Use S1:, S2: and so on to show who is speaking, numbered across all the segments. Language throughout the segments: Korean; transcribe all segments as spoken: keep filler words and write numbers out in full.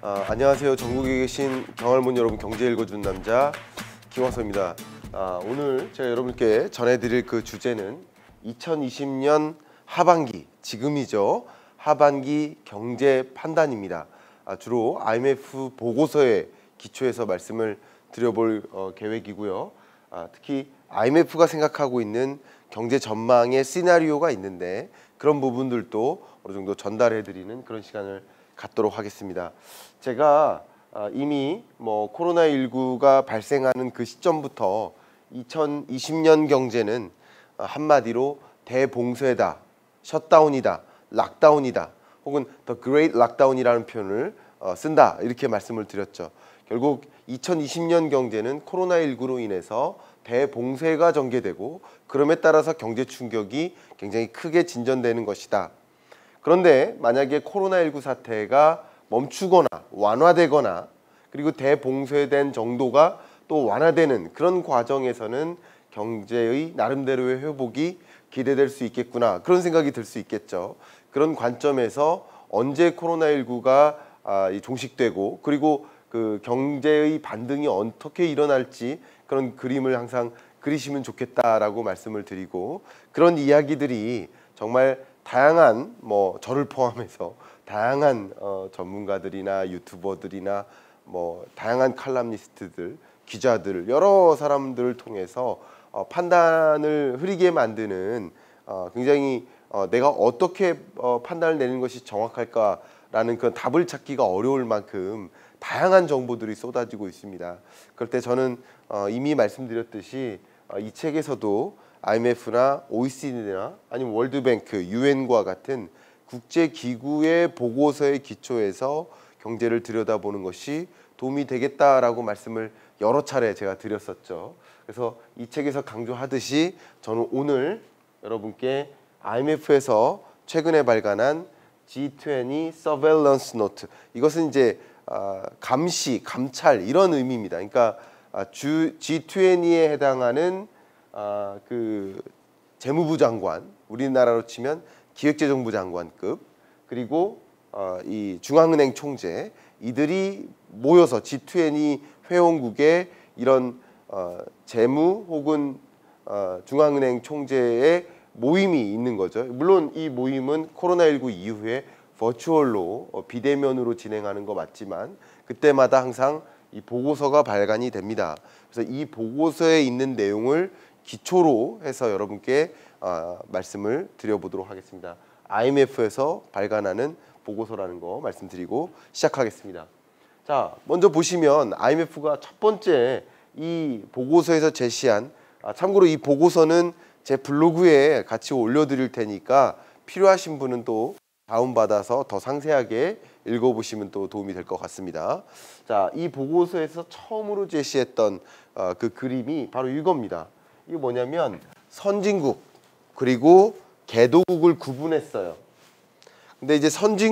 S1: 아, 안녕하세요. 전국에 계신 경할문 여러분, 경제 읽어주는 남자 김화서입니다. 아, 오늘 제가 여러분께 전해드릴 그 주제는 이천이십 년 하반기, 지금이죠. 하반기 경제 판단입니다. 아, 주로 아이엠에프 보고서에 기초해서 말씀을 드려볼 어, 계획이고요. 아, 특히 아이엠에프가 생각하고 있는 경제 전망의 시나리오가 있는데 그런 부분들도 어느 정도 전달해드리는 그런 시간을 갖도록 하겠습니다. 제가 이미 뭐 코로나십구가 발생하는 그 시점부터 이천이십 년 경제는 한마디로 대봉쇄다, 셧다운이다, 락다운이다, 혹은 The Great Lockdown이라는 표현을 쓴다, 이렇게 말씀을 드렸죠. 결국 이천이십 년 경제는 코로나십구로 인해서 대봉쇄가 전개되고 그럼에 따라서 경제 충격이 굉장히 크게 진전되는 것이다. 그런데 만약에 코로나십구 사태가 멈추거나 완화되거나 그리고 대봉쇄된 정도가 또 완화되는 그런 과정에서는 경제의 나름대로의 회복이 기대될 수 있겠구나, 그런 생각이 들 수 있겠죠. 그런 관점에서 언제 코로나십구가 아, 종식되고 그리고 그 경제의 반등이 어떻게 일어날지 그런 그림을 항상 그리시면 좋겠다라고 말씀을 드리고, 그런 이야기들이 정말 다양한, 뭐 저를 포함해서 다양한 어, 전문가들이나 유튜버들이나 뭐 다양한 칼럼니스트들, 기자들, 여러 사람들을 통해서 어, 판단을 흐리게 만드는 어, 굉장히 어, 내가 어떻게 어, 판단을 내는 것이 정확할까라는 그런 답을 찾기가 어려울 만큼 다양한 정보들이 쏟아지고 있습니다. 그럴 때 저는 어, 이미 말씀드렸듯이 어, 이 책에서도 아이엠에프나 오이시디나 아니면 월드뱅크, 유엔과 같은 국제기구의 보고서에 기초해서 경제를 들여다보는 것이 도움이 되겠다라고 말씀을 여러 차례 제가 드렸었죠. 그래서 이 책에서 강조하듯이 저는 오늘 여러분께 아이엠에프에서 최근에 발간한 지 이십 Surveillance Note, 이것은 이제 감시, 감찰 이런 의미입니다. 그러니까 주 지 이십에 해당하는 아, 그 재무부 장관, 우리나라로 치면 기획재정부 장관급, 그리고 어, 이 중앙은행 총재, 이들이 모여서 지 이십 회원국의 이런 어, 재무 혹은 어, 중앙은행 총재의 모임이 있는 거죠. 물론 이 모임은 코로나십구 이후에 버추얼로 어, 비대면으로 진행하는 거 맞지만 그때마다 항상 이 보고서가 발간이 됩니다. 그래서 이 보고서에 있는 내용을 기초로 해서 여러분께 어, 말씀을 드려보도록 하겠습니다. 아이엠에프에서 발간하는 보고서라는 거 말씀드리고 시작하겠습니다. 자, 먼저 보시면 아이엠에프가 첫 번째 이 보고서에서 제시한, 아, 참고로 이 보고서는 제 블로그에 같이 올려드릴 테니까 필요하신 분은 또 다운받아서 더 상세하게 읽어보시면 또 도움이 될 것 같습니다. 자, 이 보고서에서 처음으로 제시했던 어, 그 그림이 바로 이겁니다. 이게 뭐냐면 선진국 그리고 개도국을 구분했어요. 근데 이제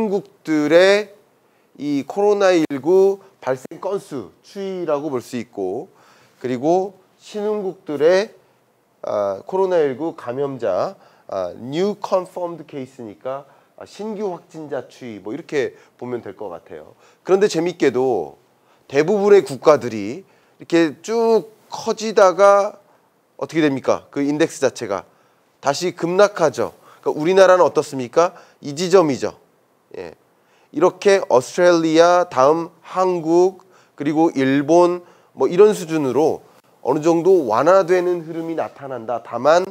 S1: 선진국들의 이 코로나십구 발생 건수 추이라고 볼 수 있고, 그리고 신흥국들의 아, 코로나십구 감염자, 아, New Confirmed Case니까 아, 신규 확진자 추이, 뭐 이렇게 보면 될 것 같아요. 그런데 재밌게도 대부분의 국가들이 이렇게 쭉 커지다가 어떻게 됩니까? 그 인덱스 자체가 다시 급락하죠. 그러니까 우리나라는 어떻습니까? 이 지점이죠. 예. 이렇게 오스트레일리아, 다음 한국, 그리고 일본, 뭐 이런 수준으로 어느 정도 완화되는 흐름이 나타난다. 다만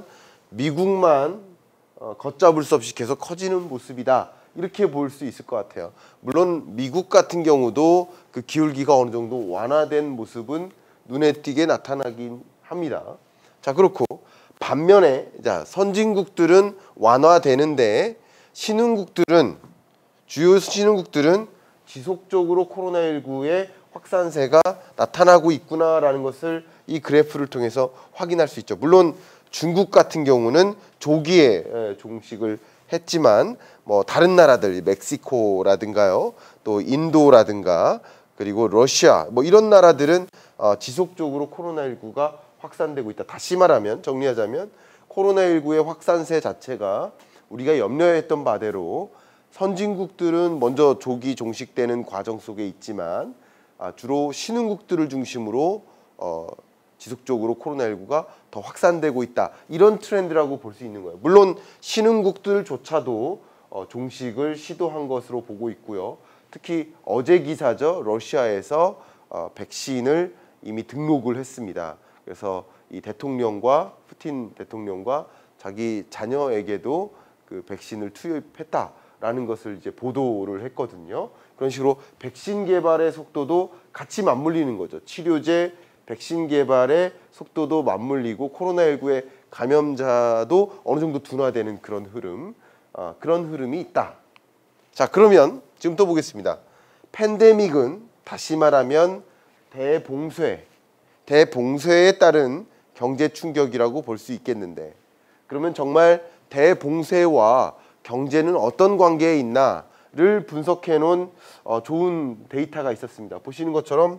S1: 미국만 어, 걷잡을 수 없이 계속 커지는 모습이다, 이렇게 볼 수 있을 것 같아요. 물론 미국 같은 경우도 그 기울기가 어느 정도 완화된 모습은 눈에 띄게 나타나긴 합니다. 자, 그렇고 반면에 자, 선진국들은 완화되는데 신흥국들은, 주요 신흥국들은 지속적으로 코로나십구의 확산세가 나타나고 있구나라는 것을 이 그래프를 통해서 확인할 수 있죠. 물론 중국 같은 경우는 조기에 종식을 했지만 뭐 다른 나라들, 멕시코라든가요, 또 인도라든가 그리고 러시아, 뭐 이런 나라들은 어, 지속적으로 코로나십구가 확산되고 있다. 다시 말하면, 정리하자면 코로나십구의 확산세 자체가 우리가 염려했던 바대로 선진국들은 먼저 조기 종식되는 과정 속에 있지만 아, 주로 신흥국들을 중심으로 어, 지속적으로 코로나십구가 더 확산되고 있다. 이런 트렌드라고 볼 수 있는 거예요. 물론 신흥국들조차도 어, 종식을 시도한 것으로 보고 있고요. 특히 어제 기사죠. 러시아에서 어, 백신을 이미 등록을 했습니다. 그래서 이 대통령과 푸틴 대통령과 자기 자녀에게도 그 백신을 투입했다라는 것을 이제 보도를 했거든요. 그런 식으로 백신 개발의 속도도 같이 맞물리는 거죠. 치료제, 백신 개발의 속도도 맞물리고 코로나십구의 감염자도 어느 정도 둔화되는 그런 흐름, 아, 그런 흐름이 있다. 자, 그러면 지금 또 보겠습니다. 팬데믹은 다시 말하면 대봉쇄, 대봉쇄에 따른 경제 충격이라고 볼 수 있겠는데, 그러면 정말 대봉쇄와 경제는 어떤 관계에 있나를 분석해 놓은 어, 좋은 데이터가 있었습니다. 보시는 것처럼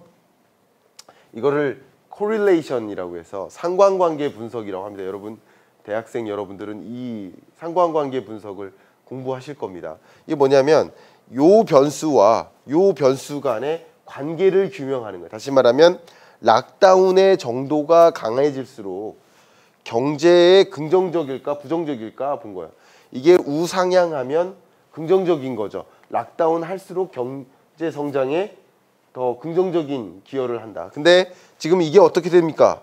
S1: 이거를 correlation이라고 해서 상관관계 분석이라고 합니다. 여러분, 대학생 여러분들은 이 상관관계 분석을 공부하실 겁니다. 이게 뭐냐면 요 변수와 요 변수 간의 관계를 규명하는 거예요. 다시 말하면 락다운의 정도가 강해질수록 경제에 긍정적일까 부정적일까 본 거예요. 이게 우상향하면 긍정적인 거죠. 락다운 할수록 경제 성장에 더 긍정적인 기여를 한다. 근데 지금 이게 어떻게 됩니까?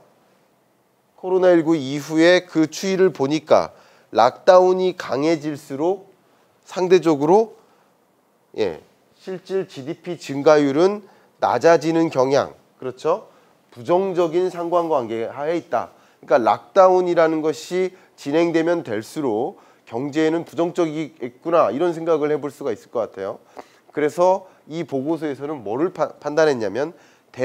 S1: 코로나십구 이후에 그 추이를 보니까 락다운이 강해질수록 상대적으로 예, 실질 지디피 증가율은 낮아지는 경향, 그렇죠? 부정적인 상관관계 하에 있다. 그러니까 락다운이라는 것이 진행되면 될수록 경제에는 부정적이겠구나 이런 생각을 해볼 수가 있을 것 같아요. 그래서 이 보고서에서는 뭐를 파, 판단했냐면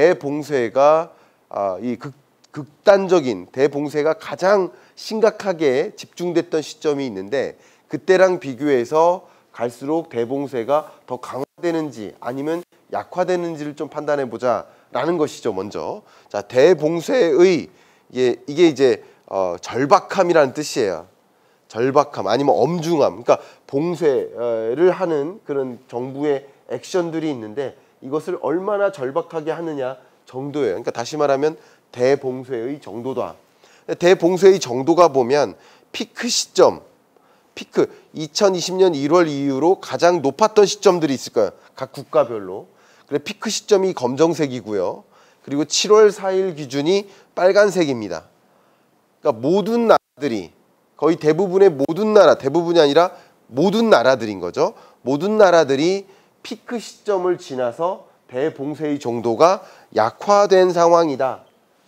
S1: 대봉쇄가 아, 이 극, 극단적인 대봉쇄가 가장 심각하게 집중됐던 시점이 있는데 그때랑 비교해서 갈수록 대봉쇄가 더 강화되는지 아니면 약화되는지를 좀 판단해 보자라는 것이죠. 먼저 자 대봉쇄의 이게, 이게 이제 어, 절박함이라는 뜻이에요. 절박함 아니면 엄중함. 그러니까 봉쇄를 하는 그런 정부의 액션들이 있는데 이것을 얼마나 절박하게 하느냐 정도예요. 그러니까 다시 말하면 대봉쇄의 정도다. 대봉쇄의 정도가 보면 피크 시점, 피크 이천이십 년 일월 이후로 가장 높았던 시점들이 있을 거예요. 각 국가별로. 그래 피크 시점이 검정색이고요. 그리고 칠월 사일 기준이 빨간색입니다. 그러니까 모든 나라들이 거의 대부분의 모든 나라, 대부분이 아니라 모든 나라들인 거죠. 모든 나라들이 피크 시점을 지나서 대봉쇄의 정도가 약화된 상황이다.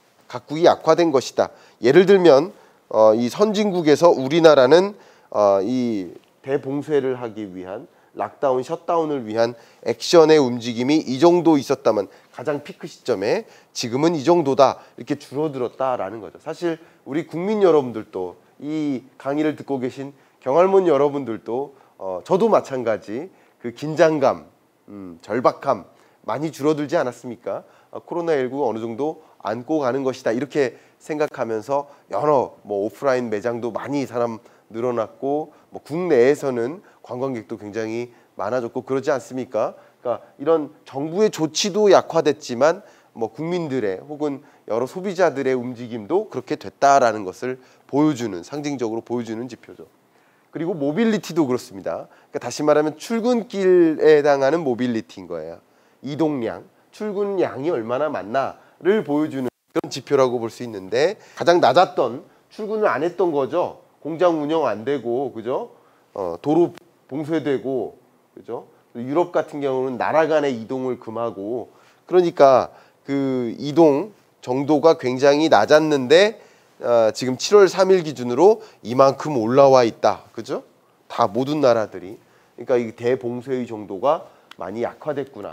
S1: 각국이 약화된 것이다. 예를 들면 어, 이 선진국에서 우리나라는 어, 이 대봉쇄를 하기 위한 락다운, 셧다운을 위한 액션의 움직임이 이 정도 있었다면 가장 피크 시점에 지금은 이 정도다 이렇게 줄어들었다라는 거죠. 사실 우리 국민 여러분들도 이 강의를 듣고 계신 경할문 여러분들도 어, 저도 마찬가지 그 긴장감, 음, 절박함 많이 줄어들지 않았습니까? 어, 코로나십구 어느 정도 안고 가는 것이다 이렇게 생각하면서 여러 뭐 오프라인 매장도 많이 사람 늘어났고 뭐 국내에서는 관광객도 굉장히 많아졌고 그러지 않습니까? 그러니까 이런 정부의 조치도 약화됐지만 뭐 국민들의 혹은 여러 소비자들의 움직임도 그렇게 됐다라는 것을 보여주는 상징적으로 보여주는 지표죠. 그리고 모빌리티도 그렇습니다. 그러니까 다시 말하면 출근길에 해당하는 모빌리티인 거예요. 이동량, 출근량이 얼마나 많나를 보여주는 그런 지표라고 볼 수 있는데 가장 낮았던 출근을 안 했던 거죠. 공장 운영 안 되고 그죠? 어, 도로 봉쇄되고 그죠? 유럽 같은 경우는 나라 간의 이동을 금하고 그러니까 그 이동 정도가 굉장히 낮았는데 어, 지금 칠월 삼일 기준으로 이만큼 올라와 있다. 그죠? 다 모든 나라들이. 그러니까 이 대봉쇄의 정도가 많이 약화됐구나.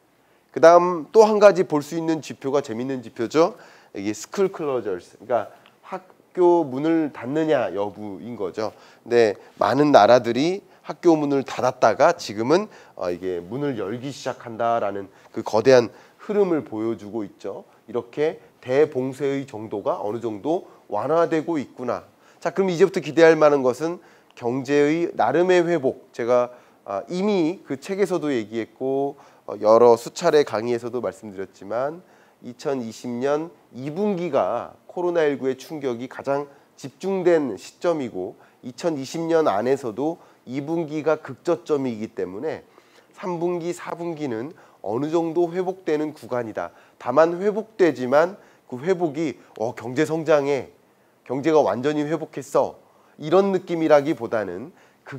S1: 그 다음 또 한 가지 볼 수 있는 지표가 재밌는 지표죠. 이게 스쿨 클로저스. 그러니까 학교 문을 닫느냐 여부인 거죠. 근데 많은 나라들이 학교 문을 닫았다가 지금은 어, 이게 문을 열기 시작한다라는 그 거대한 흐름을 보여주고 있죠. 이렇게 대봉쇄의 정도가 어느 정도 완화되고 있구나. 자, 그럼 이제부터 기대할 만한 것은 경제의 나름의 회복. 제가 아, 이미 그 책에서도 얘기했고 어, 여러 수차례 강의에서도 말씀드렸지만 이천이십 년 이 분기가 코로나십구의 충격이 가장 집중된 시점이고 이천이십 년 안에서도 이 분기가 극저점이기 때문에 삼 분기, 사 분기는 어느 정도 회복되는 구간이다. 다만 회복되지만 그 회복이 어, 경제 성장에 경제가 완전히 회복했어. 이런 느낌이라기보다는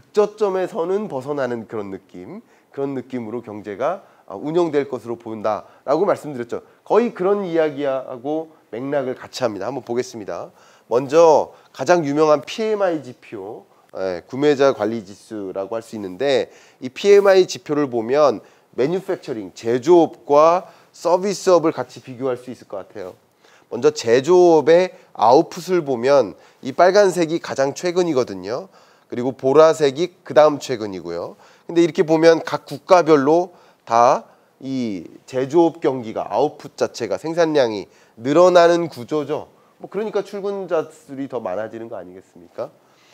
S1: 극저점에서는 벗어나는 그런 느낌, 그런 느낌으로 경제가 운영될 것으로 보인다라고 말씀드렸죠. 거의 그런 이야기하고 맥락을 같이 합니다. 한번 보겠습니다. 먼저 가장 유명한 피엠아이 지표, 예, 구매자 관리 지수라고 할 수 있는데 이 피엠아이 지표를 보면 매뉴팩처링, 제조업과 서비스업을 같이 비교할 수 있을 것 같아요. 먼저 제조업의 아웃풋을 보면 이 빨간색이 가장 최근이거든요. 그리고 보라색이 그 다음 최근이고요. 근데 이렇게 보면 각 국가별로 다 이 제조업 경기가 아웃풋 자체가 생산량이 늘어나는 구조죠. 뭐 그러니까 출근자들이 더 많아지는 거 아니겠습니까?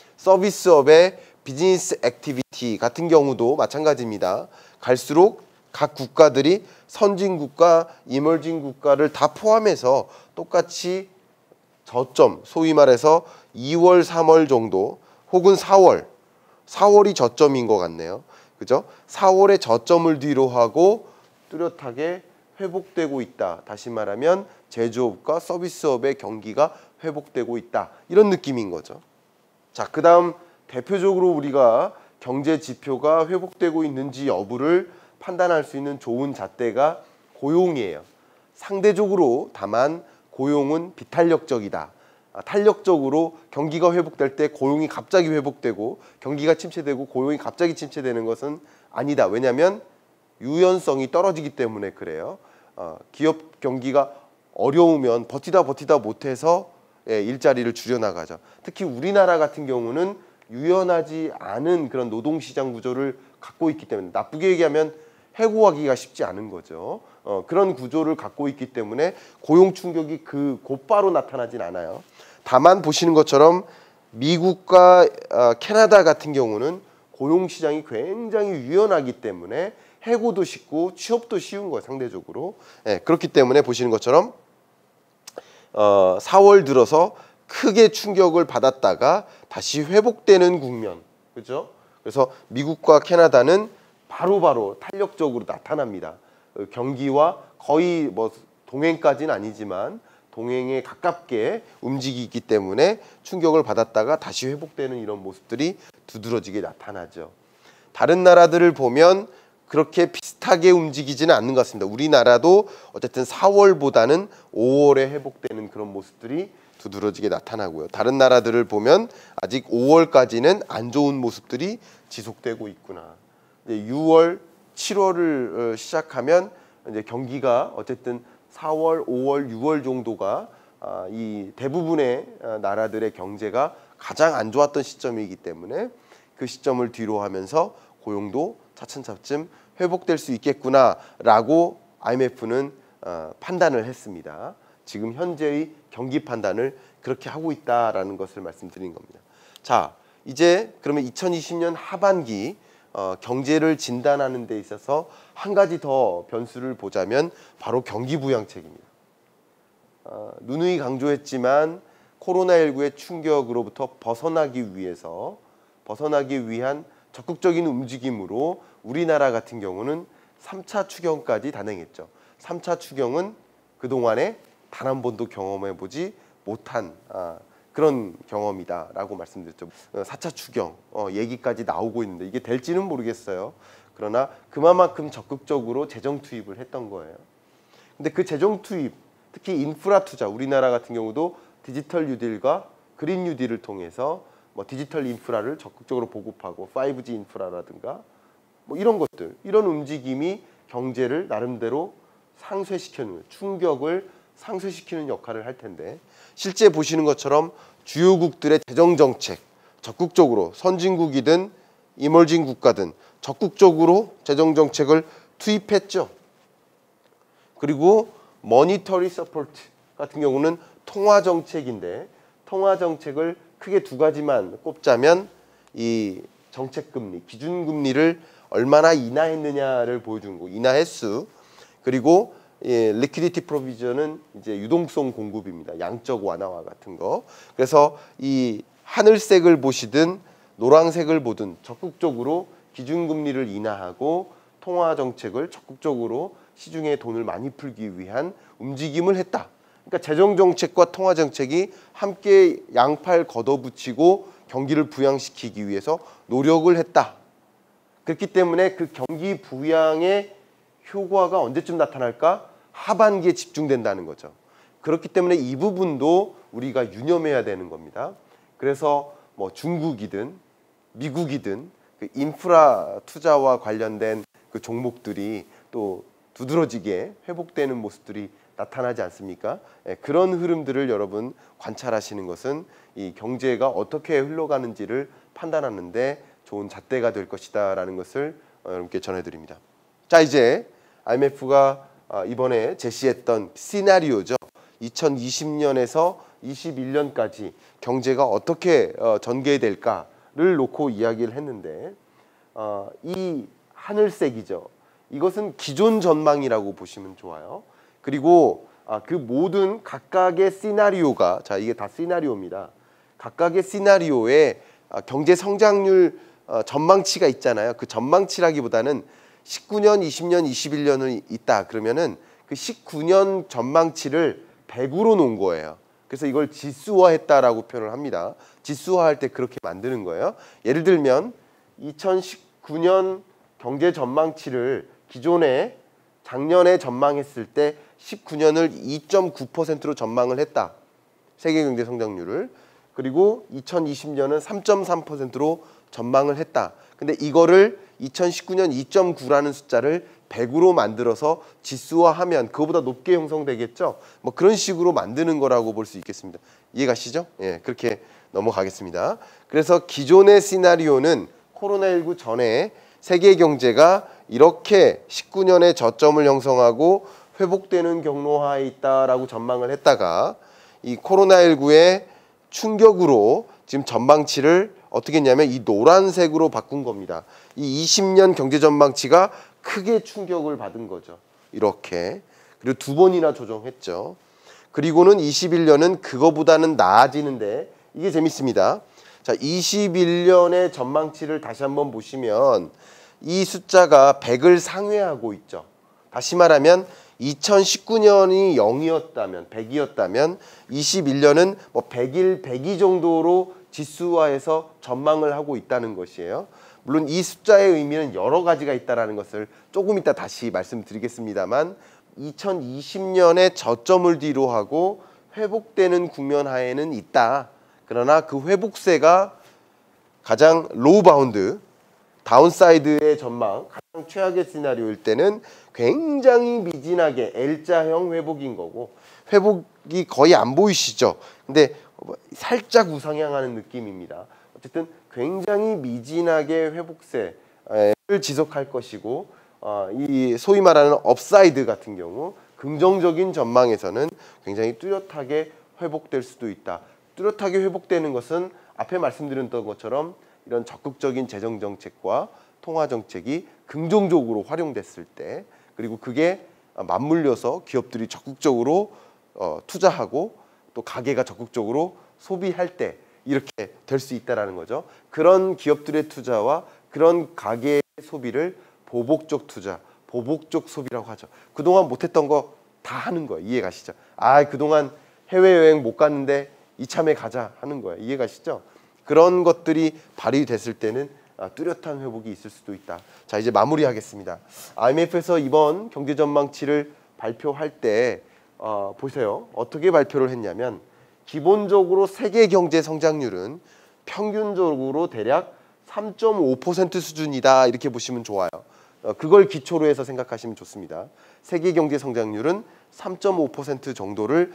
S1: 서비스업의 비즈니스 액티비티 같은 경우도 마찬가지입니다. 갈수록 각 국가들이 선진국가, 이머징 국가를 다 포함해서 똑같이 저점, 소위 말해서 이월, 삼월 정도 혹은 사월, 사월이 저점인 것 같네요. 그죠? 사월에 저점을 뒤로 하고 뚜렷하게 회복되고 있다. 다시 말하면 제조업과 서비스업의 경기가 회복되고 있다. 이런 느낌인 거죠. 자, 그 다음 대표적으로 우리가 경제 지표가 회복되고 있는지 여부를 판단할 수 있는 좋은 잣대가 고용이에요. 상대적으로 다만 고용은 비탄력적이다. 탄력적으로 경기가 회복될 때 고용이 갑자기 회복되고 경기가 침체되고 고용이 갑자기 침체되는 것은 아니다. 왜냐하면 유연성이 떨어지기 때문에 그래요. 어, 기업 경기가 어려우면 버티다 버티다 못해서 예, 일자리를 줄여나가죠. 특히 우리나라 같은 경우는 유연하지 않은 그런 노동시장 구조를 갖고 있기 때문에 나쁘게 얘기하면 해고하기가 쉽지 않은 거죠. 어, 그런 구조를 갖고 있기 때문에 고용 충격이 그 곧바로 나타나진 않아요. 다만 보시는 것처럼 미국과 어, 캐나다 같은 경우는 고용 시장이 굉장히 유연하기 때문에 해고도 쉽고 취업도 쉬운 거예요. 상대적으로. 예, 그렇기 때문에 보시는 것처럼 어, 사월 들어서 크게 충격을 받았다가 다시 회복되는 국면. 그렇죠? 그래서 미국과 캐나다는 바로바로 바로 탄력적으로 나타납니다. 경기와 거의 뭐 동행까지는 아니지만 동행에 가깝게 움직이기 때문에 충격을 받았다가 다시 회복되는 이런 모습들이 두드러지게 나타나죠. 다른 나라들을 보면 그렇게 비슷하게 움직이지는 않는 것 같습니다. 우리나라도 어쨌든 사월보다는 오월에 회복되는 그런 모습들이 두드러지게 나타나고요. 다른 나라들을 보면 아직 오월까지는 안 좋은 모습들이 지속되고 있구나. 이제 유월, 칠월을 시작하면 이제 경기가 어쨌든 사월, 오월, 유월 정도가 이 대부분의 나라들의 경제가 가장 안 좋았던 시점이기 때문에 그 시점을 뒤로 하면서 고용도 차츰차츰 회복될 수 있겠구나라고 아이엠에프는 판단을 했습니다. 지금 현재의 경기 판단을 그렇게 하고 있다라는 것을 말씀드린 겁니다. 자, 이제 그러면 이천이십 년 하반기 어, 경제를 진단하는 데 있어서 한 가지 더 변수를 보자면 바로 경기 부양책입니다. 어, 누누이 강조했지만 코로나십구의 충격으로부터 벗어나기 위해서 벗어나기 위한 적극적인 움직임으로 우리나라 같은 경우는 삼 차 추경까지 단행했죠. 삼 차 추경은 그동안에 단 한 번도 경험해보지 못한 아, 그런 경험이다라고 말씀드렸죠. 사 차 추경 어, 얘기까지 나오고 있는데 이게 될지는 모르겠어요. 그러나 그만큼 적극적으로 재정 투입을 했던 거예요. 근데 그 재정 투입, 특히 인프라 투자, 우리나라 같은 경우도 디지털 뉴딜과 그린 뉴딜을 통해서 뭐 디지털 인프라를 적극적으로 보급하고 파이브 지 인프라라든가 뭐 이런 것들, 이런 움직임이 경제를 나름대로 상쇄시키는, 충격을 상쇄시키는 역할을 할 텐데 실제 보시는 것처럼 주요국들의 재정정책 적극적으로 선진국이든 이머징 국가든 적극적으로 재정정책을 투입했죠. 그리고 머니터리 서포트 같은 경우는 통화정책인데 통화정책을 크게 두 가지만 꼽자면 이 정책금리, 기준금리를 얼마나 인하했느냐를 보여주는 거. 인하 횟수. 그리고 예, 리퀴디티 프로비전은 이제 유동성 공급입니다. 양적 완화와 같은 거. 그래서 이 하늘색을 보시든 노란색을 보든 적극적으로 기준금리를 인하하고 통화 정책을 적극적으로 시중에 돈을 많이 풀기 위한 움직임을 했다. 그러니까 재정 정책과 통화 정책이 함께 양팔 걷어붙이고 경기를 부양시키기 위해서 노력을 했다. 그렇기 때문에 그 경기 부양의 효과가 언제쯤 나타날까? 하반기에 집중된다는 거죠. 그렇기 때문에 이 부분도 우리가 유념해야 되는 겁니다. 그래서 뭐 중국이든 미국이든 그 인프라 투자와 관련된 그 종목들이 또 두드러지게 회복되는 모습들이 나타나지 않습니까? 예, 그런 흐름들을 여러분 관찰하시는 것은 이 경제가 어떻게 흘러가는지를 판단하는데 좋은 잣대가 될 것이다라는 것을 어, 여러분께 전해드립니다. 자, 이제 아이엠에프가 어, 이번에 제시했던 시나리오죠. 이천이십 년에서 이십일 년까지 경제가 어떻게 어, 전개될까를 놓고 이야기를 했는데 어, 이 하늘색이죠. 이것은 기존 전망이라고 보시면 좋아요. 그리고 아, 그 모든 각각의 시나리오가, 자, 이게 다 시나리오입니다. 각각의 시나리오에 아, 경제 성장률 어, 전망치가 있잖아요. 그 전망치라기보다는 십구 년, 이십 년, 이십일 년은 있다. 그러면은 그 십구 년 전망치를 백으로 놓은 거예요. 그래서 이걸 지수화했다라고 표현을 합니다. 지수화할 때 그렇게 만드는 거예요. 예를 들면 이천십구 년 경제 전망치를 기존에 작년에 전망했을 때 십구 년을 이 점 구 퍼센트로 전망을 했다. 세계 경제 성장률을. 그리고 이천이십 년은 삼 점 삼 퍼센트로 전망을 했다. 근데 이거를 이천십구 년 이 점 구라는 숫자를 백으로 만들어서 지수화하면 그거보다 높게 형성되겠죠. 뭐 그런 식으로 만드는 거라고 볼 수 있겠습니다. 이해가시죠? 예, 그렇게 넘어가겠습니다. 그래서 기존의 시나리오는 코로나십구 전에 세계 경제가 이렇게 십구 년에 저점을 형성하고 회복되는 경로하에 있다라고 전망을 했다가 이 코로나십구의 충격으로 지금 전망치를 어떻게 했냐면 이 노란색으로 바꾼 겁니다. 이 이십 년 경제 전망치가 크게 충격을 받은 거죠. 이렇게. 그리고 두 번이나 조정했죠. 그리고는 이십일 년은 그거보다는 나아지는데 이게 재밌습니다. 자, 이십일 년의 전망치를 다시 한번 보시면 이 숫자가 백을 상회하고 있죠. 다시 말하면 이천십구 년이 영이었다면, 백이었다면 이십일 년은 뭐 백일, 백이 정도로 지수화해서 전망을 하고 있다는 것이에요. 물론 이 숫자의 의미는 여러 가지가 있다는 것을 조금 이따 다시 말씀드리겠습니다만 이천이십 년에 저점을 뒤로 하고 회복되는 국면 하에는 있다. 그러나 그 회복세가 가장 로우 바운드, 다운사이드의 전망, 가장 최악의 시나리오일 때는 굉장히 미진하게 L자형 회복인 거고 회복이 거의 안 보이시죠? 근데 살짝 우상향하는 느낌입니다. 어쨌든 굉장히 미진하게 회복세를 지속할 것이고 어, 이 소위 말하는 업사이드 같은 경우 긍정적인 전망에서는 굉장히 뚜렷하게 회복될 수도 있다. 뚜렷하게 회복되는 것은 앞에 말씀드렸던 것처럼 이런 적극적인 재정 정책과 통화 정책이 긍정적으로 활용됐을 때, 그리고 그게 맞물려서 기업들이 적극적으로 어, 투자하고 또 가계가 적극적으로 소비할 때 이렇게 될 수 있다라는 거죠. 그런 기업들의 투자와 그런 가계의 소비를 보복적 투자, 보복적 소비라고 하죠. 그동안 못했던 거 다 하는 거예요. 이해 가시죠? 아, 그동안 해외여행 못 갔는데 이참에 가자 하는 거예요. 이해 가시죠? 그런 것들이 발휘됐을 때는 아, 뚜렷한 회복이 있을 수도 있다. 자, 이제 마무리하겠습니다. 아이엠에프에서 이번 경제 전망치를 발표할 때 어, 보세요. 어떻게 발표를 했냐면 기본적으로 세계 경제 성장률은 평균적으로 대략 삼 점 오 퍼센트 수준이다. 이렇게 보시면 좋아요. 어, 그걸 기초로 해서 생각하시면 좋습니다. 세계 경제 성장률은 삼 점 오 퍼센트 정도를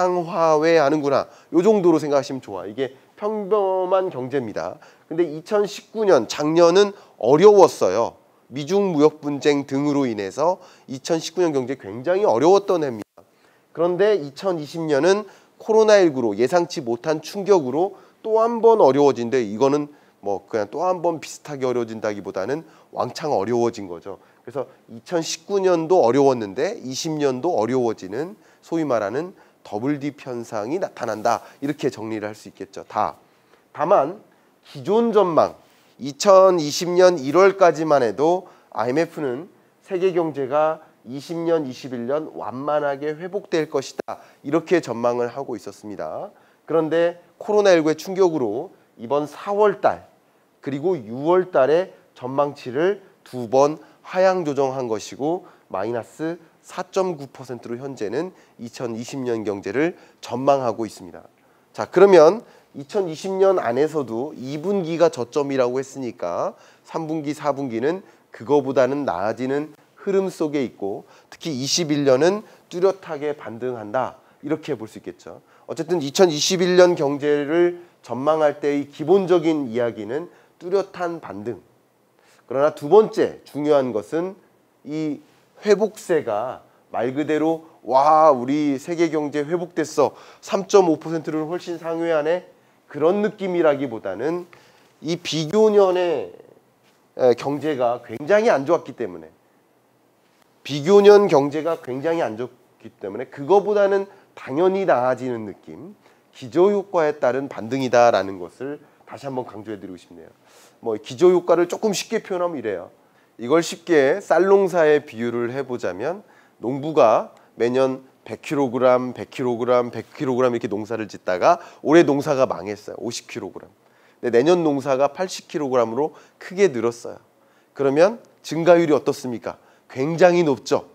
S1: 상하회하는구나. 이 정도로 생각하시면 좋아. 이게 평범한 경제입니다. 근데 이천십구 년 작년은 어려웠어요. 미중 무역 분쟁 등으로 인해서 이천십구 년 경제 굉장히 어려웠던 해입니다. 그런데 이천이십 년은 코로나십구로 예상치 못한 충격으로 또 한 번 어려워진데 이거는 뭐 그냥 또 한 번 비슷하게 어려워진다기보다는 왕창 어려워진 거죠. 그래서 이천십구 년도 어려웠는데 이십 년도 어려워지는 소위 말하는 더블 딥 현상이 나타난다. 이렇게 정리를 할 수 있겠죠. 다. 다만 기존 전망 이천이십 년 일월까지만 해도 아이엠에프는 세계 경제가 이십 년, 이십일 년 완만하게 회복될 것이다. 이렇게 전망을 하고 있었습니다. 그런데 코로나십구의 충격으로 이번 사월 달 그리고 유월 달에 전망치를 두 번 하향 조정한 것이고 마이너스 사 점 구 퍼센트로 현재는 이천이십 년 경제를 전망하고 있습니다. 자, 그러면 이천이십 년 안에서도 이 분기가 저점이라고 했으니까 삼 분기, 사 분기는 그거보다는 나아지는 흐름 속에 있고 특히 이십일 년은 뚜렷하게 반등한다. 이렇게 볼 수 있겠죠. 어쨌든 이천이십일 년 경제를 전망할 때의 기본적인 이야기는 뚜렷한 반등. 그러나 두 번째 중요한 것은 이 회복세가 말 그대로 와 우리 세계 경제 회복됐어 삼 점 오 퍼센트를 훨씬 상회하네 그런 느낌이라기보다는 이 비교년의 경제가 굉장히 안 좋았기 때문에 비교년 경제가 굉장히 안 좋기 때문에 그거보다는 당연히 나아지는 느낌 기저효과에 따른 반등이다라는 것을 다시 한번 강조해드리고 싶네요. 뭐 기저효과를 조금 쉽게 표현하면 이래요. 이걸 쉽게 쌀농사에 비유를 해보자면 농부가 매년 백 킬로그램, 백 킬로그램, 백 킬로그램 이렇게 농사를 짓다가 올해 농사가 망했어요. 오십 킬로그램. 근데 내년 농사가 팔십 킬로그램으로 크게 늘었어요. 그러면 증가율이 어떻습니까? 굉장히 높죠.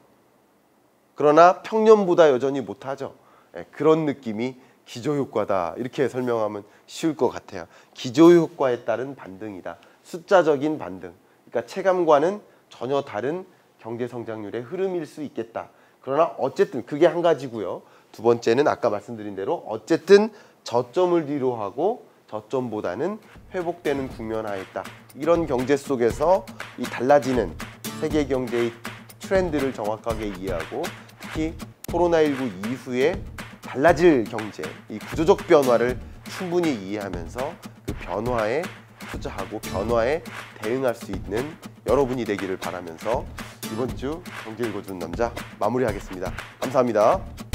S1: 그러나 평년보다 여전히 못하죠. 네, 그런 느낌이 기저효과다. 이렇게 설명하면 쉬울 것 같아요. 기저효과에 따른 반등이다. 숫자적인 반등. 그러니까 체감과는 전혀 다른 경제성장률의 흐름일 수 있겠다. 그러나 어쨌든 그게 한 가지고요. 두 번째는 아까 말씀드린 대로 어쨌든 저점을 뒤로 하고 저점보다는 회복되는 국면하에 있다. 이런 경제 속에서 이 달라지는 세계 경제의 트렌드를 정확하게 이해하고 특히 코로나십구 이후에 달라질 경제, 이 구조적 변화를 충분히 이해하면서 그 변화에 투자하고 변화에 대응할 수 있는 여러분이 되기를 바라면서 이번 주 경제 읽어주는 남자 마무리하겠습니다. 감사합니다.